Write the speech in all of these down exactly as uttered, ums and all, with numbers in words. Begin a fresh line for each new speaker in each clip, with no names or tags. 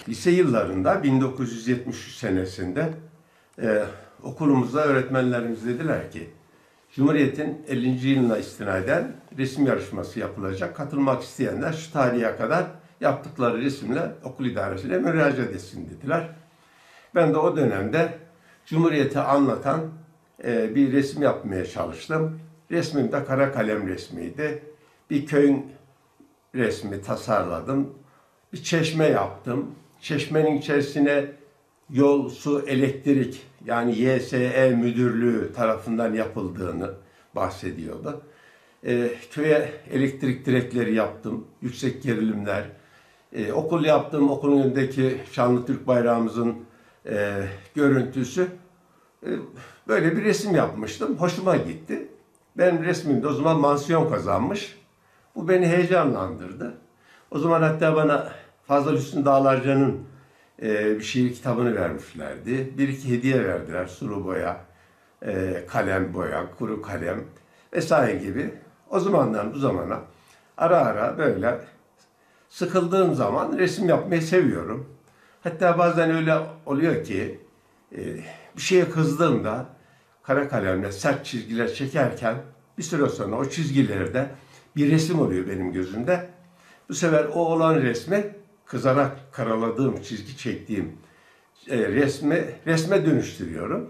lise yıllarında bin dokuz yüz yetmiş üç senesinde e, okulumuzda öğretmenlerimiz dediler ki Cumhuriyet'in ellinci yılına istinaden resim yarışması yapılacak. Katılmak isteyenler şu tarihe kadar yaptıkları resimle okul idaresine müracaat etsin dediler. Ben de o dönemde Cumhuriyet'i anlatan e, bir resim yapmaya çalıştım. Resmim de kara kalem resmiydi. Bir köyün resmi tasarladım. Bir çeşme yaptım. Çeşmenin içerisine yol, su, elektrik yani Y S E müdürlüğü tarafından yapıldığını bahsediyordu. E, köye elektrik direkleri yaptım. Yüksek gerilimler. E, okul yaptım. Okulun önündeki şanlı Türk bayrağımızın e, görüntüsü. E, böyle bir resim yapmıştım. Hoşuma gitti. Benim resmim de o zaman mansiyon kazanmış. Bu beni heyecanlandırdı. O zaman hatta bana Fazıl Hüsnü Dağlarca'nın e, bir şiir kitabını vermişlerdi. Bir iki hediye verdiler. Sulu boya, e, kalem boya, kuru kalem vesaire gibi. O zamandan bu zamana ara ara böyle sıkıldığım zaman resim yapmayı seviyorum. Hatta bazen öyle oluyor ki e, bir şeye kızdığımda kara kalemle sert çizgiler çekerken bir süre sonra o çizgilerde bir resim oluyor benim gözümde. Bu sefer o olan resmi kızarak karaladığım, çizgi çektiğim e, resmi resme dönüştürüyorum.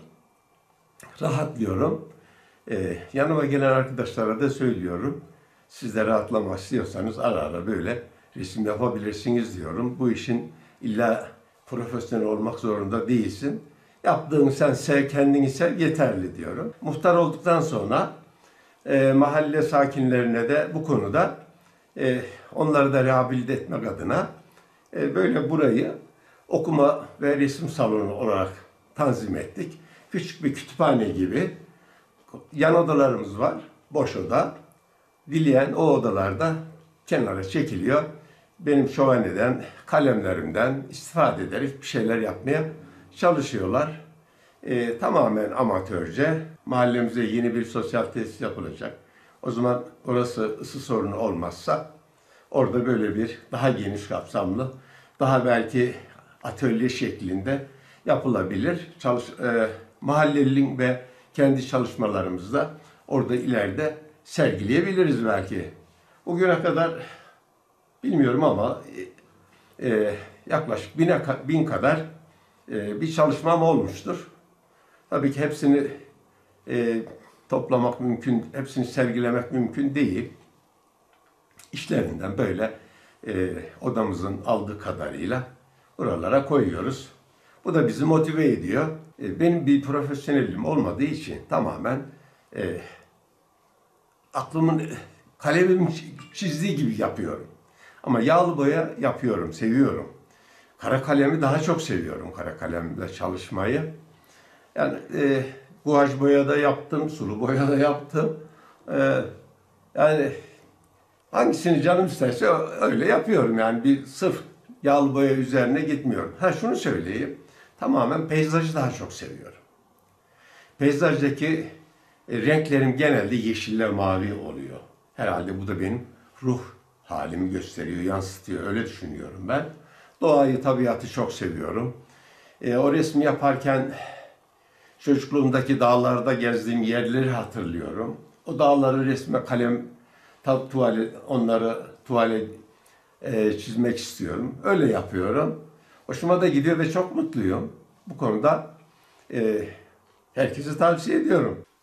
Rahatlıyorum. E, yanıma gelen arkadaşlara da söylüyorum. Siz de rahatlamak istiyorsanız ara ara böyle resim yapabilirsiniz diyorum. Bu işin illa profesyonel olmak zorunda değilsin. Yaptığını sen sev, kendini sev yeterli diyorum. Muhtar olduktan sonra e, mahalle sakinlerine de bu konuda e, onları da rehabilite etmek adına e, böyle burayı okuma ve resim salonu olarak tanzim ettik. Küçük bir kütüphane gibi yan odalarımız var, boş oda. Dileyen o odalarda kenara çekiliyor. Benim şövalyeden, kalemlerimden istifade ederek bir şeyler yapmaya çalışıyorlar. Ee, tamamen amatörce. Mahallemize yeni bir sosyal tesis yapılacak. O zaman orası ısı sorunu olmazsa orada böyle bir daha geniş kapsamlı, daha belki atölye şeklinde yapılabilir. Çalış, e, mahallelinin ve kendi çalışmalarımızda orada ileride sergileyebiliriz belki. Bugüne kadar bilmiyorum ama e, e, yaklaşık bine, bin kadar e, bir çalışmam olmuştur. Tabii ki hepsini e, toplamak mümkün, hepsini sergilemek mümkün değil. İşlerinden böyle e, odamızın aldığı kadarıyla buralara koyuyoruz. Bu da bizi motive ediyor. E, benim bir profesyonelim olmadığı için tamamen e, aklımın, kalemimin çizdiği gibi yapıyorum. Ama yağlı boya yapıyorum, seviyorum. Kara kalemi daha çok seviyorum, kara kalemle çalışmayı. Yani e, guaj boya da yaptım, sulu boya da yaptım. E, yani hangisini canım isterse öyle yapıyorum. Yani bir sırf yağlı boya üzerine gitmiyorum. Ha şunu söyleyeyim, tamamen peyzajı daha çok seviyorum. Peyzajdaki e, renklerim genelde yeşille mavi oluyor. Herhalde bu da benim ruh halimi gösteriyor, yansıtıyor. Öyle düşünüyorum ben. Doğayı, tabiatı çok seviyorum. E, o resmi yaparken çocukluğumdaki dağlarda gezdiğim yerleri hatırlıyorum. O dağları resme kalem, tuvale, onları tuvale e, çizmek istiyorum. Öyle yapıyorum. Hoşuma da gidiyor ve çok mutluyum. Bu konuda e, herkese tavsiye ediyorum.